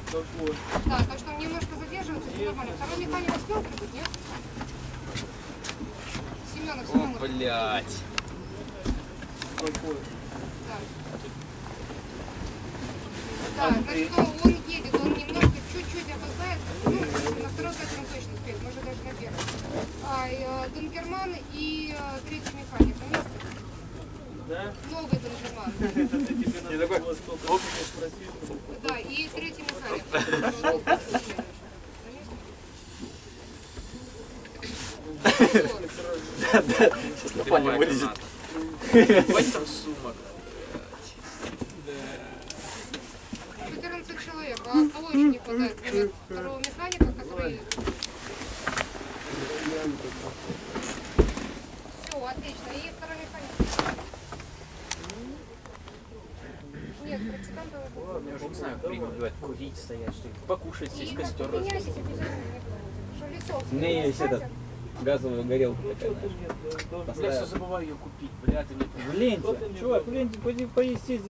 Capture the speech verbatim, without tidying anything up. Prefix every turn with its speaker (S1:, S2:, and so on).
S1: Какой?
S2: Да, так что он немножко задерживается, все нормально. Второй механик успел прибыть, нет? Семенов,
S3: О,
S2: Семенов.
S3: блядь.
S1: Какой?
S2: Да. Да, значит, он, он едет, он немножко, чуть-чуть опоздает. Ну, на второй катер он точно успеет, может даже на первый. А, и, э, Донкерман и э, третий механик на месте.
S1: Да?
S2: Новый Донкерман.
S1: Это ты тебе надо было столько спросить.
S2: Да, и третий механик.
S3: Сейчас на пане вылезет. Ебать там сумок.
S2: четырнадцать человек, а кого еще не хватает? Кроме второго механика, который... Все, отлично. И второй механик. Нет, практикантов...
S3: Я уже не знаю, как бывает курить, стоять, что покушать, сесть, костер
S2: Меняйтесь
S3: развести.
S2: обязательно. Что лицо...
S4: У меня есть этот, газовая горелка такая, знаешь.
S3: Бля, все забываю ее купить, бля, ты мне...
S4: В ленте. Чувак, в ленте, пойди поесть,